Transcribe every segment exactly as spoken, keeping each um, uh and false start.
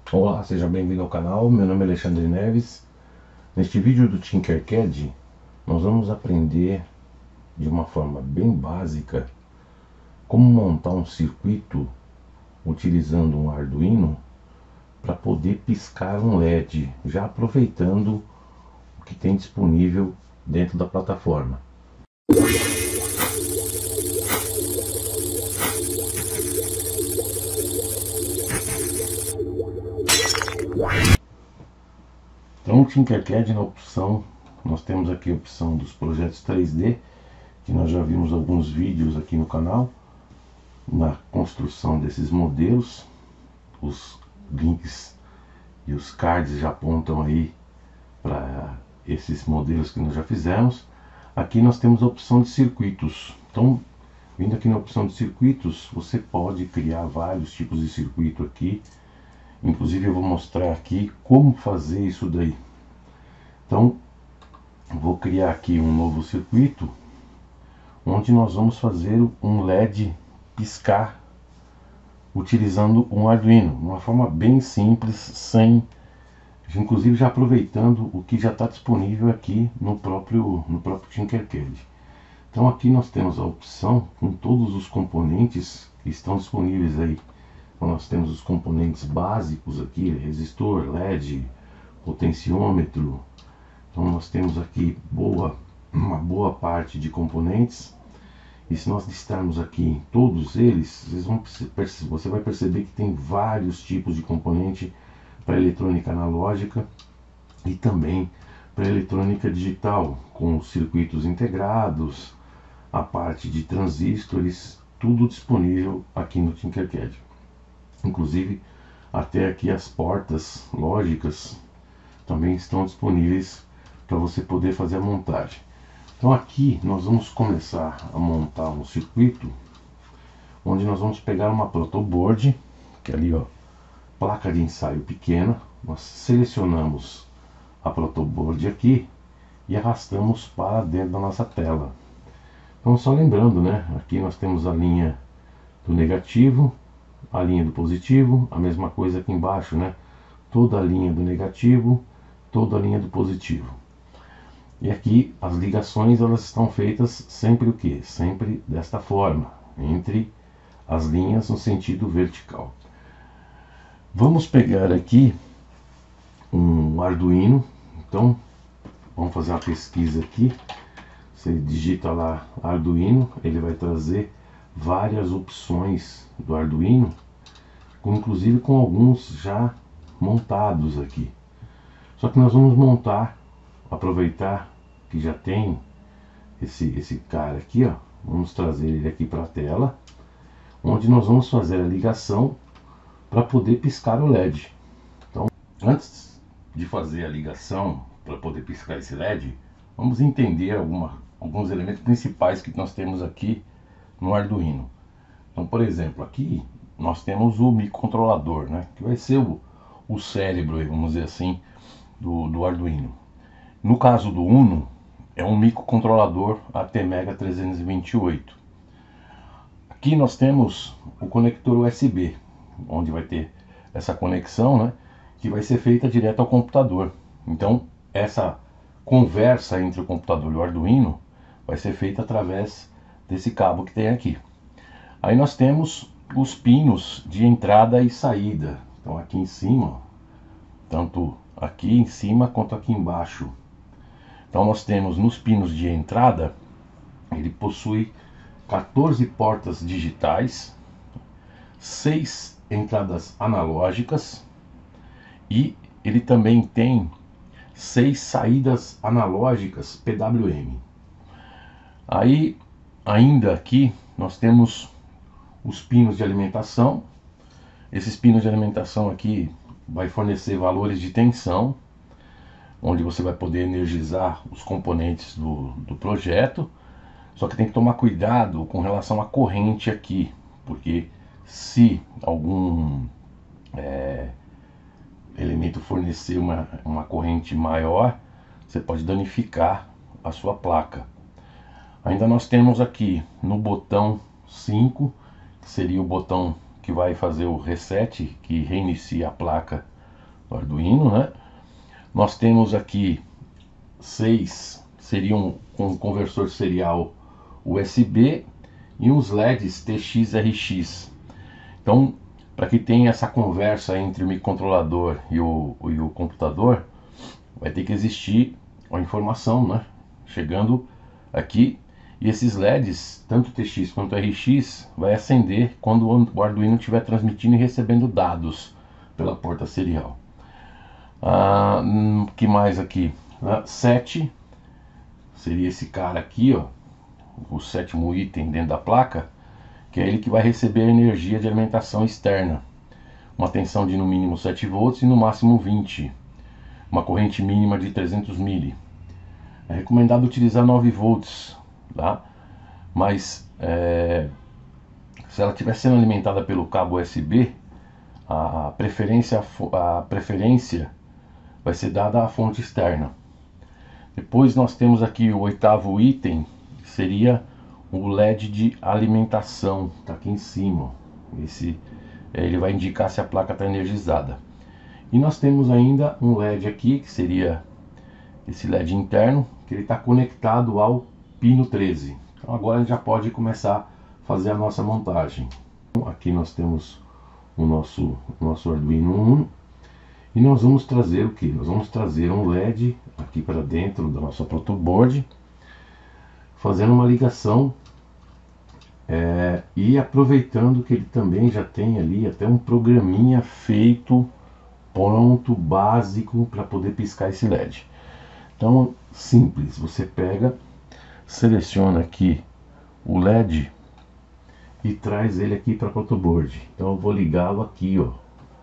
Olá, seja bem-vindo ao canal, meu nome é Alexandre Neves. Neste vídeo do Tinkercad, nós vamos aprender de uma forma bem básica como montar um circuito utilizando um Arduino para poder piscar um L E D, já aproveitando o que tem disponível dentro da plataforma. Então, o Tinkercad, na opção, nós temos aqui a opção dos projetos três D, que nós já vimos alguns vídeos aqui no canal, na construção desses modelos. Os links e os cards já apontam aí para esses modelos que nós já fizemos. Aqui nós temos a opção de circuitos. Então, vindo aqui na opção de circuitos, você pode criar vários tipos de circuito aqui. Inclusive eu vou mostrar aqui como fazer isso daí. Então, vou criar aqui um novo circuito, onde nós vamos fazer um L E D piscar utilizando um Arduino, uma forma bem simples, sem, inclusive já aproveitando o que já está disponível aqui no próprio, no próprio Tinkercad. Então aqui nós temos a opção com todos os componentes que estão disponíveis aí. Então nós temos os componentes básicos aqui, resistor, L E D, potenciômetro. Então nós temos aqui boa, uma boa parte de componentes. E se nós listarmos aqui em todos eles, vocês vão, você vai perceber que tem vários tipos de componente para eletrônica analógica e também para eletrônica digital, com os circuitos integrados, a parte de transistores, tudo disponível aqui no Tinkercad. Inclusive, até aqui as portas lógicas também estão disponíveis para você poder fazer a montagem. Então aqui nós vamos começar a montar um circuito, onde nós vamos pegar uma protoboard, que é ali, ó, placa de ensaio pequena. Nós selecionamos a protoboard aqui e arrastamos para dentro da nossa tela. Então só lembrando, né, aqui nós temos a linha do negativo, a linha do positivo, a mesma coisa aqui embaixo, né, toda a linha do negativo, toda a linha do positivo. E aqui as ligações, elas estão feitas sempre o que? Sempre desta forma, entre as linhas no sentido vertical. Vamos pegar aqui um Arduino. Então vamos fazer uma pesquisa aqui. Você digita lá Arduino, ele vai trazer várias opções do Arduino, com, inclusive com alguns já montados aqui. Só que nós vamos montar, aproveitar que já tem esse, esse cara aqui, ó, vamos trazer ele aqui para a tela, onde nós vamos fazer a ligação para poder piscar o L E D. Então, antes de fazer a ligação para poder piscar esse L E D, vamos entender alguma, alguns elementos principais que nós temos aqui no Arduino. Então, por exemplo, aqui nós temos o microcontrolador, né, que vai ser o, o cérebro, vamos dizer assim, do, do Arduino. No caso do Uno, é um microcontrolador A T Mega trezentos e vinte e oito. Aqui nós temos o conector U S B, onde vai ter essa conexão, né, que vai ser feita direto ao computador. Então, essa conversa entre o computador e o Arduino vai ser feita através desse cabo que tem aqui. Aí nós temos os pinos de entrada e saída. Então, aqui em cima, tanto aqui em cima quanto aqui embaixo. Então nós temos nos pinos de entrada, ele possui quatorze portas digitais, seis entradas analógicas e ele também tem seis saídas analógicas P W M. Aí ainda aqui nós temos os pinos de alimentação. Esses pinos de alimentação aqui vai fornecer valores de tensão, onde você vai poder energizar os componentes do, do projeto. Só que tem que tomar cuidado com relação à corrente aqui, porque se algum é, elemento fornecer uma, uma corrente maior, você pode danificar a sua placa. Ainda nós temos aqui no botão cinco, que seria o botão que vai fazer o reset, que reinicia a placa do Arduino, né? Nós temos aqui seis, seriam com um conversor serial U S B e uns L E Ds T X R X. Então, para que tenha essa conversa entre o microcontrolador e o, e o computador, vai ter que existir a informação, né? Chegando aqui, e esses L E Ds, tanto T X quanto R X, vai acender quando o Arduino estiver transmitindo e recebendo dados pela porta serial. Ah, que mais aqui? Ah, sete seria esse cara aqui, ó, o sétimo item dentro da placa, que é ele que vai receber a energia de alimentação externa. Uma tensão de no mínimo sete volts e no máximo vinte. Uma corrente mínima de trezentos miliamperes. É recomendado utilizar nove volts, tá? Mas é, se ela estiver sendo alimentada pelo cabo U S B, a preferência, a preferência vai ser dada à fonte externa. Depois nós temos aqui o oitavo item, que seria o L E D de alimentação, está aqui em cima. Esse, ele vai indicar se a placa está energizada. E nós temos ainda um L E D aqui, que seria esse L E D interno, que ele está conectado ao pino treze. Então agora a gente já pode começar a fazer a nossa montagem. Aqui nós temos o nosso, nosso Arduino Uno. E nós vamos trazer o que? Nós vamos trazer um L E D aqui para dentro da nossa protoboard, fazendo uma ligação é, e aproveitando que ele também já tem ali até um programinha feito, pronto, básico, para poder piscar esse L E D. Então, simples, você pega, seleciona aqui o L E D e traz ele aqui para a protoboard. Então eu vou ligá-lo aqui, ó,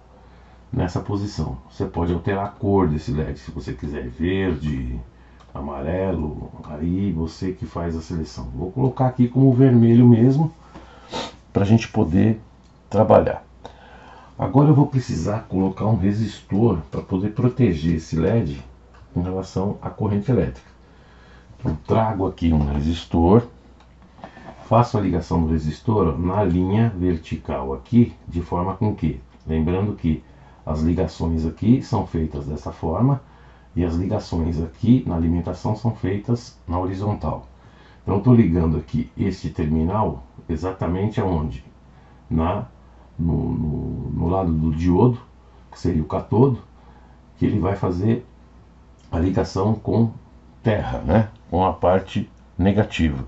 nessa posição. Você pode alterar a cor desse L E D, se você quiser verde, amarelo, aí você que faz a seleção. Vou colocar aqui como vermelho mesmo, para a gente poder trabalhar. Agora eu vou precisar colocar um resistor para poder proteger esse L E D em relação à corrente elétrica. Então trago aqui um resistor, faço a ligação do resistor, ó, na linha vertical aqui, de forma com que, lembrando que as ligações aqui são feitas dessa forma e as ligações aqui na alimentação são feitas na horizontal. Então estou ligando aqui este terminal exatamente aonde? Na, no, no, no lado do diodo, que seria o catodo, que ele vai fazer a ligação com terra, né? Com a parte negativa.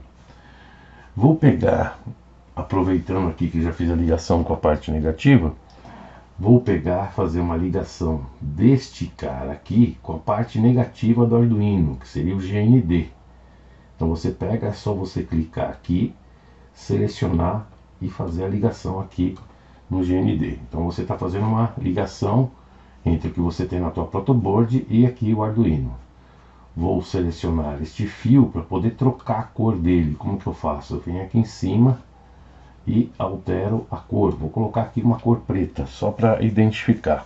Vou pegar, aproveitando aqui que já fiz a ligação com a parte negativa, vou pegar, fazer uma ligação deste cara aqui com a parte negativa do Arduino, que seria o G N D. Então você pega, é só você clicar aqui, selecionar e fazer a ligação aqui no G N D. Então você está fazendo uma ligação entre o que você tem na tua protoboard e aqui o Arduino. Vou selecionar este fio para poder trocar a cor dele. Como que eu faço? Eu venho aqui em cima e altero a cor. Vou colocar aqui uma cor preta, só para identificar.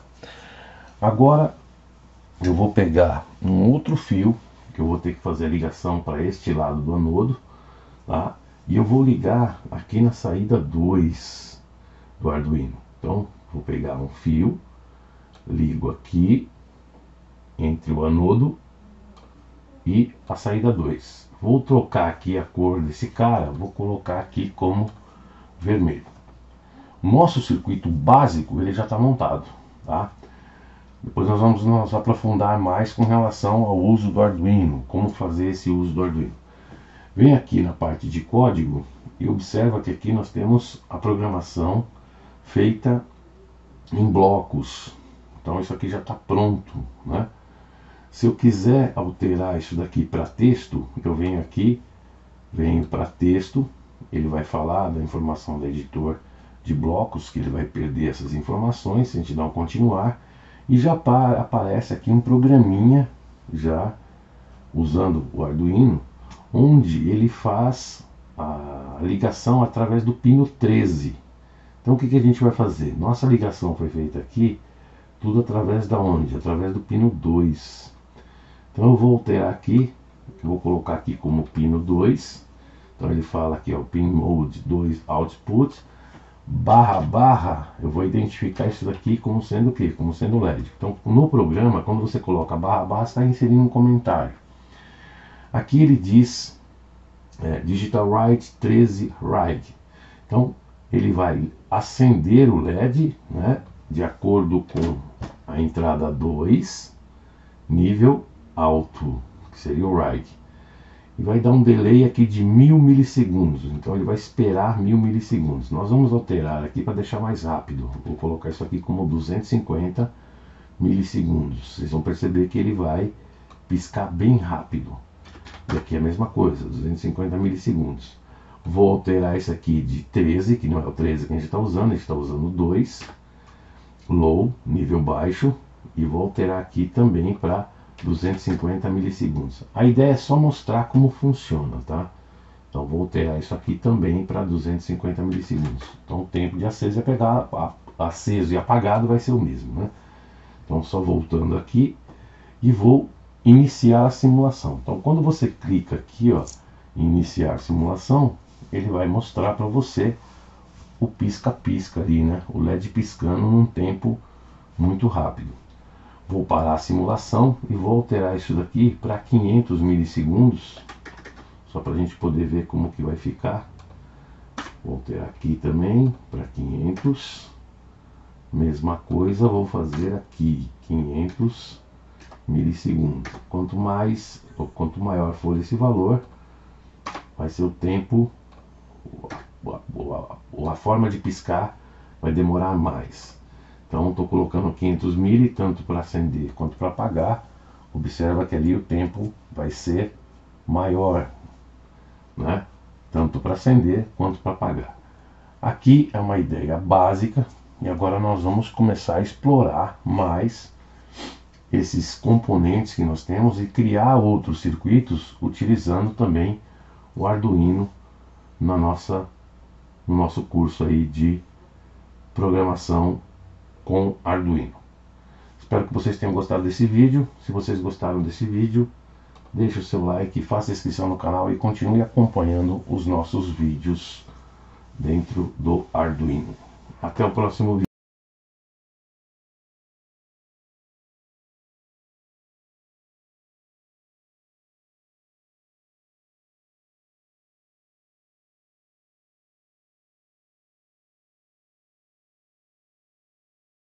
Agora eu vou pegar um outro fio, que eu vou ter que fazer a ligação para este lado do anodo, tá? E eu vou ligar aqui na saída dois do Arduino. Então vou pegar um fio, ligo aqui entre o anodo e a saída dois. Vou trocar aqui a cor desse cara, vou colocar aqui como vermelho. O nosso circuito básico ele já está montado, tá? Depois nós vamos nos aprofundar mais com relação ao uso do Arduino, como fazer esse uso do Arduino. Vem aqui na parte de código e observa que aqui nós temos a programação feita em blocos. Então isso aqui já está pronto, né? Se eu quiser alterar isso daqui para texto, eu venho aqui, venho para texto. Ele vai falar da informação do editor de blocos, que ele vai perder essas informações se a gente dá um continuar, e já aparece aqui um programinha, já usando o Arduino, onde ele faz a ligação através do pino treze. Então o que, que a gente vai fazer? Nossa ligação foi feita aqui, tudo através da onde? Através do pino dois. Então eu vou alterar aqui, eu vou colocar aqui como pino dois. Então ele fala aqui, ó, pin mode dois output. barra barra, eu vou identificar isso daqui como sendo o quê? Como sendo L E D. Então no programa, quando você coloca barra barra, você está inserindo um comentário. Aqui ele diz é, Digital Write treze Write. Então ele vai acender o L E D, né, de acordo com a entrada dois, nível alto, que seria o Write. E vai dar um delay aqui de mil milissegundos. Então ele vai esperar mil milissegundos. Nós vamos alterar aqui para deixar mais rápido. Vou colocar isso aqui como duzentos e cinquenta milissegundos. Vocês vão perceber que ele vai piscar bem rápido. E aqui é a mesma coisa, duzentos e cinquenta milissegundos. Vou alterar isso aqui de treze, que não é o treze que a gente está usando, a gente está usando dois. Low, nível baixo. E vou alterar aqui também para duzentos e cinquenta milissegundos. A ideia é só mostrar como funciona, tá? Então vou alterar isso aqui também para duzentos e cinquenta milissegundos. Então o tempo de aceso e apagar, aceso e apagado vai ser o mesmo, né? Então só voltando aqui e vou iniciar a simulação. Então quando você clica aqui, ó, em iniciar simulação, ele vai mostrar para você o pisca-pisca ali, né? O L E D piscando num tempo muito rápido. Vou parar a simulação e vou alterar isso daqui para quinhentos milissegundos, só para a gente poder ver como que vai ficar. Vou alterar aqui também para quinhentos, mesma coisa, vou fazer aqui quinhentos milissegundos. Quanto mais, ou quanto maior for esse valor, vai ser o tempo, a, a, a forma de piscar vai demorar mais. Então estou colocando quinhentos mili, tanto para acender quanto para apagar. Observa que ali o tempo vai ser maior, né? Tanto para acender quanto para apagar. Aqui é uma ideia básica e agora nós vamos começar a explorar mais esses componentes que nós temos e criar outros circuitos utilizando também o Arduino na nossa, no nosso curso aí de programação com Arduino. Espero que vocês tenham gostado desse vídeo. Se vocês gostaram desse vídeo, deixe o seu like, faça inscrição no canal e continue acompanhando os nossos vídeos dentro do Arduino. Até o próximo vídeo.